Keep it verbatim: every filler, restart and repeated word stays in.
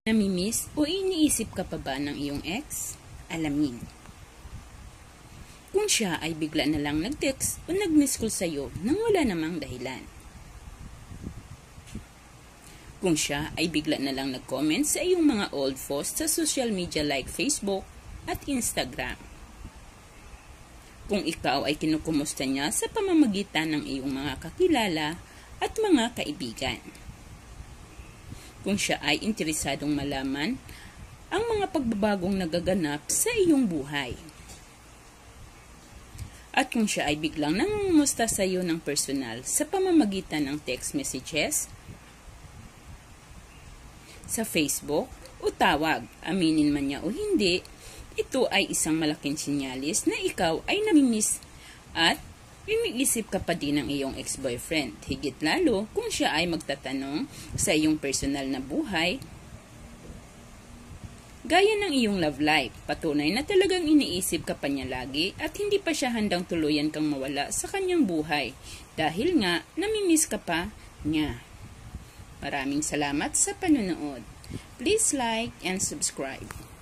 Namimiss o iniisip ka pa ba ng iyong ex? Alamin. Kung siya ay bigla na lang nag-text o nag-miss call sa'yo nang wala namang dahilan. Kung siya ay bigla na lang nag-comment sa iyong mga old posts sa social media like Facebook at Instagram. Kung ikaw ay kinukumusta niya sa pamamagitan ng iyong mga kakilala at mga kaibigan. Kung siya ay interesadong malaman ang mga pagbabagong nagaganap sa iyong buhay. At kung siya ay biglang nangungumusta sa iyo ng personal sa pamamagitan ng text messages, sa Facebook o tawag, aminin man niya o hindi, ito ay isang malaking sinyalis na ikaw ay namimiss at iniisip ka pa din ng iyong ex-boyfriend. Higit lalo kung siya ay magtatanong sa iyong personal na buhay. Gaya ng iyong love life, patunay na talagang iniisip ka pa niya lagi at hindi pa siya handang tuluyan kang mawala sa kanyang buhay dahil nga namimiss ka pa niya. Maraming salamat sa panonood. Please like and subscribe.